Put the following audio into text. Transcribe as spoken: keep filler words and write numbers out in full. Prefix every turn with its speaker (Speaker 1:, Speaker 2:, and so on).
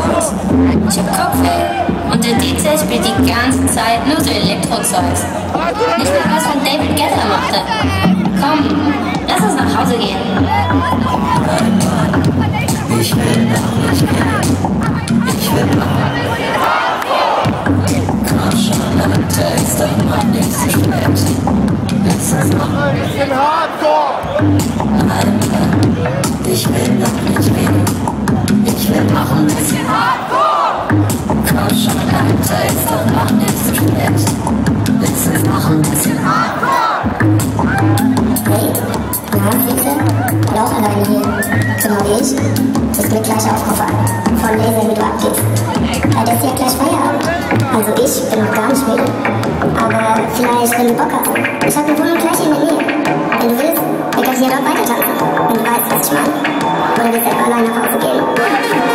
Speaker 1: aus. Ich hab Kopfweh und der D J spielt die ganze Zeit nur so Elektro-Zeugs. Nicht mal was von David Guetta machte. Komm, lass uns nach Hause gehen.
Speaker 2: Nein, Mann, ich will noch nicht gehen. Ich will noch. Komm schon, Alter, ist doch mal nicht so spät. Lass uns noch ein bisschen Hardcore. Alter, ich will noch nicht gehen. Ich will noch ein bisschen Hardcore. Komm schon, Alter, ist doch noch nicht so spät. Lass uns noch ein bisschen Hardcore.
Speaker 3: Hey, na, Fiete? Laut alleine hier. Genau wie ich. Ist mir gleich aufgefallen. Von Laser, wie du abgehst. Heute ist ja gleich Feierabend. Also ich bin noch gar nicht müde. Aber vielleicht, wenn du Bock hast. Ich hab eine Wohnung gleich hier in der Nähe. Wenn du willst, wir können hier dort weiter tanzen. Wenn du weißt, was ich meine. Oder willst du etwa allein nach Hause gehen?